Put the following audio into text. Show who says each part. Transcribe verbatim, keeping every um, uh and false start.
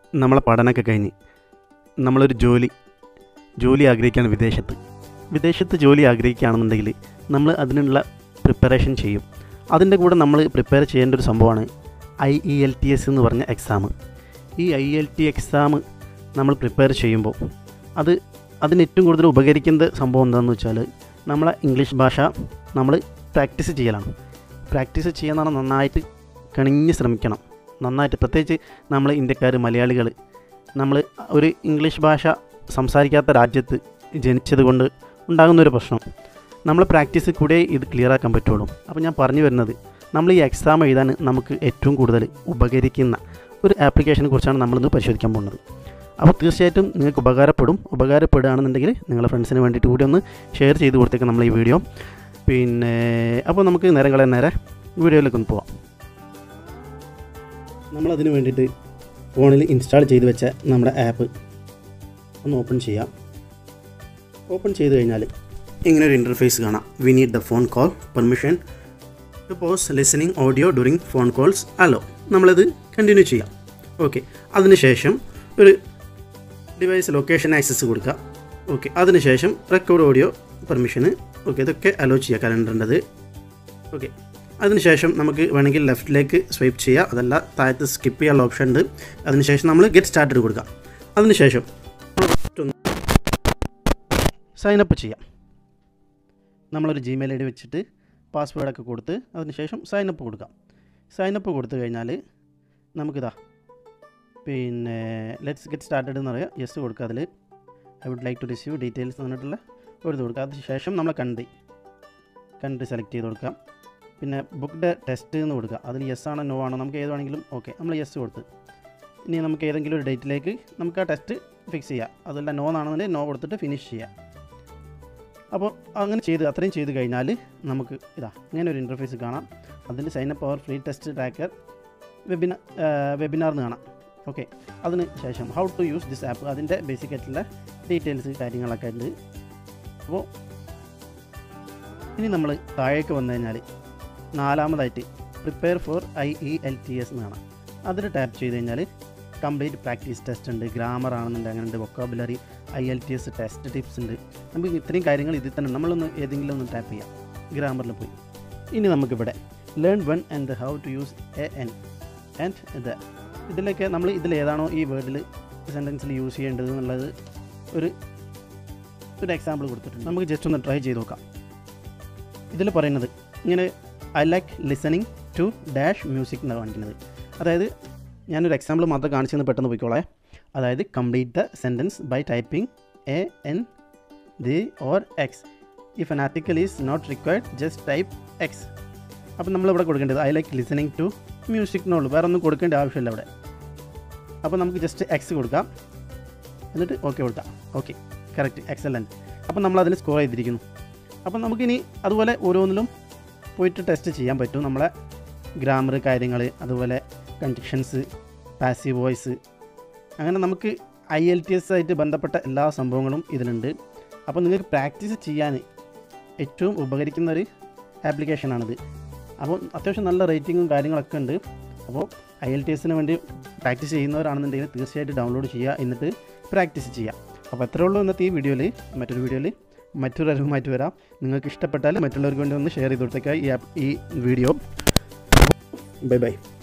Speaker 1: നമ്മളെ പഠനമൊക്കെ കഴിഞ്ഞ് നമ്മളൊരു ജോലി ജോലി ആഗ്രഹിക്കുകയാണ് വിദേശത്ത് വിദേശത്ത് ജോലി ആഗ്രഹിക്കുകയാണെന്നുണ്ടെങ്കിൽ നമ്മൾ അതിനുള്ള പ്രിപ്പറേഷൻ ചെയ്യും. അതിൻ്റെ കൂടെ നമ്മൾ പ്രിപ്പയർ ചെയ്യേണ്ട ഒരു സംഭവമാണ് I E L T S എന്ന് പറഞ്ഞ എക്സാം. ഈ I E L T exam നമ്മൾ പ്രിപ്പയർ ചെയ്യുമ്പോൾ അത് അതിന് ഏറ്റവും കൂടുതൽ ഉപകരിക്കുന്ന സംഭവം എന്താണെന്ന് വെച്ചാൽ നമ്മളെ ഇംഗ്ലീഷ് ഭാഷ നമ്മൾ പ്രാക്ടീസ് ചെയ്യലാണ്. പ്രാക്ടീസ് ചെയ്യാൻ നന്നായിട്ട് കണിഞ്ഞ് ശ്രമിക്കണം. നന്നായിട്ട് പ്രത്യേകിച്ച് നമ്മൾ ഇന്ത്യക്കാർ മലയാളികൾ നമ്മൾ ഒരു ഇംഗ്ലീഷ് ഭാഷ സംസാരിക്കാത്ത രാജ്യത്ത് ജനിച്ചത് കൊണ്ട് ഉണ്ടാകുന്നൊരു പ്രശ്നം നമ്മൾ പ്രാക്ടീസ് കൂടെ ഇത് ക്ലിയർ ആക്കാൻ പറ്റുള്ളൂ. അപ്പോൾ ഞാൻ പറഞ്ഞു വരുന്നത് നമ്മൾ ഈ എക്സാം എഴുതാൻ നമുക്ക് ഏറ്റവും കൂടുതൽ ഉപകരിക്കുന്ന ഒരു ആപ്ലിക്കേഷനെ കുറിച്ചാണ് നമ്മളിന്ന് പരിശോധിക്കാൻ പോകുന്നത്. അപ്പോൾ തീർച്ചയായിട്ടും നിങ്ങൾക്ക് ഉപകാരപ്പെടും. ഉപകാരപ്പെടുകയാണെന്നുണ്ടെങ്കിൽ നിങ്ങളുടെ ഫ്രണ്ട്സിന് വേണ്ടിയിട്ട് കൂടി ഒന്ന് ഷെയർ ചെയ്ത് കൊടുത്തേക്കാം നമ്മൾ ഈ വീഡിയോ. പിന്നെ അപ്പോൾ നമുക്ക് നേരം കളയാൻ നേരെ വീഡിയോയിലേക്ക് ഒന്ന് പോവാം. നമ്മളതിന് വേണ്ടിയിട്ട് ഫോണിൽ ഇൻസ്റ്റാൾ ചെയ്ത് വെച്ച നമ്മുടെ ആപ്പ് ഒന്ന് ഓപ്പൺ ചെയ്യാം. ഓപ്പൺ ചെയ്ത് കഴിഞ്ഞാൽ ഇങ്ങനൊരു ഇൻ്റർഫേസ് കാണാം. We need the phone call permission to pause listening audio during phone calls allow. നമ്മളത് കണ്ടിന്യൂ ചെയ്യാം. ഓക്കെ, അതിനുശേഷം ഒരു ഡിവൈസ് ലൊക്കേഷൻ ആക്സസ് കൊടുക്കുക. ഓക്കെ, അതിനുശേഷം റെക്കോർഡ് ഓഡിയോ പെർമിഷന് ഓക്കെ ഇതൊക്കെ അലോ ചെയ്യുക കലണ്ടറിൻ്റെത്. ഓക്കെ, അതിനുശേഷം നമുക്ക് വേണമെങ്കിൽ ലെഫ്റ്റിലേക്ക് സ്വൈപ്പ് ചെയ്യുക, അതല്ല താഴത്ത് സ്കിപ്പ് ചെയ്യാനുള്ള ഓപ്ഷൻ ഉണ്ട്. അതിനുശേഷം നമ്മൾ ഗെറ്റ് സ്റ്റാർട്ടഡ് കൊടുക്കാം. അതിനുശേഷം സൈനപ്പ് ചെയ്യാം. നമ്മളൊരു ജിമെയിൽ ഐ ഡി വെച്ചിട്ട് പാസ്വേഡൊക്കെ കൊടുത്ത് അതിനുശേഷം സൈനപ്പ് കൊടുക്കാം. സൈനപ്പ് കൊടുത്തു കഴിഞ്ഞാൽ നമുക്കിതാ പിന്നെ ലെറ്റ്സ് ഗെറ്റ് സ്റ്റാർട്ടഡ് എന്ന് പറയാം. യെസ് കൊടുക്കുക. അതിൽ I would like to receive details എന്നിട്ടുള്ള ഒരു ഇത് കൊടുക്കുക. അതിനുശേഷം നമ്മൾ കൺട്രി കൺട്രി സെലക്ട് ചെയ്ത് കൊടുക്കാം. പിന്നെ ബുക്ക്ഡ് ടെസ്റ്റ് എന്ന് കൊടുക്കുക. അതിൽ യെസ് ആണോ നോ ആണോ നമുക്ക് ഏത് വേണമെങ്കിലും ഓക്കെ നമ്മൾ യെസ് കൊടുത്ത് ഇനി നമുക്ക് ഏതെങ്കിലും ഒരു ഡേറ്റിലേക്ക് നമുക്ക് ആ ടെസ്റ്റ് ഫിക്സ് ചെയ്യാം. അതല്ല നോ ആണെന്നുണ്ടെങ്കിൽ നോ കൊടുത്തിട്ട് ഫിനിഷ് ചെയ്യാം. അപ്പോൾ അങ്ങനെ ചെയ്ത് അത്രയും ചെയ്ത് കഴിഞ്ഞാൽ നമുക്ക് ഇതാ ഇങ്ങനെ ഒരു ഇൻ്റർഫേസ് കാണാം. അതിൽ sign up our free test tracker webinar webinar എന്ന് കാണാം. ഓക്കെ, അതിന് ശേഷം how to use this app അതിൻ്റെ ബേസിക് ആയിട്ടുള്ള ഡീറ്റെയിൽസ് കാര്യങ്ങളൊക്കെ ഉണ്ട്. അപ്പോൾ ഇനി നമ്മൾ താഴേക്ക് വന്നു കഴിഞ്ഞാൽ നാലാമതായിട്ട് prepare for I E L T S എന്ന് കാണാം. അതിൽ ടാപ്പ് ചെയ്ത് കഴിഞ്ഞാൽ കംപ്ലീറ്റ് പ്രാക്ടീസ് ടെസ്റ്റ് ഉണ്ട്, ഗ്രാമർ ആണെന്നുണ്ട്, അങ്ങനെ ഉണ്ട്, vocabulary, I L T S test tips ഉണ്ട്. നമുക്ക് ഇത്രയും കാര്യങ്ങൾ ഇതിൽ തന്നെ നമ്മളൊന്ന് ഏതെങ്കിലും ഒന്ന് ടാപ്പ് ചെയ്യാം. ഗ്രാമറിൽ പോയി ഇനി നമുക്കിവിടെ learn one and how to use a an and ഇത് ഇതിലൊക്കെ നമ്മൾ ഇതിലേതാണോ ഈ വേർഡിൽ സെൻറ്റൻസിൽ യൂസ് ചെയ്യേണ്ടത് എന്നുള്ളത് ഒരു ഒരു എക്സാമ്പിൾ കൊടുത്തിട്ടുണ്ട്. നമുക്ക് ജസ്റ്റ് ഒന്ന് ട്രൈ ചെയ്ത് നോക്കാം. ഇതിൽ പറയുന്നത് ഇങ്ങനെ I like listening to dash music എന്നാണ് കാണിക്കുന്നത്. അതായത് ഞാനൊരു എക്സാമ്പിൾ മാത്രം കാണിച്ചെന്ന് പെട്ടെന്ന് പോയിക്കോളെ. അതായത് complete the sentence by typing a an the or x. If an article is not required just type x. അപ്പം നമ്മളിവിടെ കൊടുക്കേണ്ടത് I like listening to music എന്നുള്ളൂ, വേറെ ഒന്നും കൊടുക്കേണ്ട ആവശ്യമില്ല ഇവിടെ. അപ്പോൾ നമുക്ക് ജസ്റ്റ് എക്സ് കൊടുക്കാം, എന്നിട്ട് ഓക്കെ കൊടുക്കാം. Okay, correct, excellent. അപ്പം നമ്മളതിന് സ്കോർ ചെയ്തിരിക്കുന്നു. അപ്പം നമുക്കിനി അതുപോലെ ഓരോന്നിലും പോയിട്ട് ടെസ്റ്റ് ചെയ്യാൻ പറ്റും. നമ്മളെ ഗ്രാമർ കാര്യങ്ങൾ, അതുപോലെ കണ്ടീഷൻസ്, പാസീവ് വോയിസ്, അങ്ങനെ നമുക്ക് ഐ എൽ ടി എസ് ആയിട്ട് ബന്ധപ്പെട്ട എല്ലാ സംഭവങ്ങളും ഇതിലുണ്ട്. അപ്പോൾ നിങ്ങൾക്ക് പ്രാക്ടീസ് ചെയ്യാൻ ഏറ്റവും ഉപകരിക്കുന്ന ഒരു ആപ്ലിക്കേഷനാണിത്. അപ്പോൾ അത്യാവശ്യം നല്ല റേറ്റിങ്ങും കാര്യങ്ങളൊക്കെ ഉണ്ട്. അപ്പോൾ ഐ എൽ ടി എസിന് വേണ്ടി പ്രാക്ടീസ് ചെയ്യുന്നവരാണെന്നുണ്ടെങ്കിൽ തീർച്ചയായിട്ടും ഡൗൺലോഡ് ചെയ്യുക, എന്നിട്ട് പ്രാക്ടീസ് ചെയ്യുക. അപ്പോൾ എത്രയേ ഉള്ളൂ ഇന്നത്തെ ഈ വീഡിയോയിൽ. മറ്റൊരു വീഡിയോയിൽ മറ്റൊരു അറിവുമായിട്ട് വരാം. നിങ്ങൾക്ക് ഇഷ്ടപ്പെട്ടാൽ മറ്റുള്ളവർക്ക് വേണ്ടി ഒന്ന് ഷെയർ ചെയ്ത് കൊടുത്തേക്കുക ഈ ആപ്പ് ഈ വീഡിയോ. Bye bye.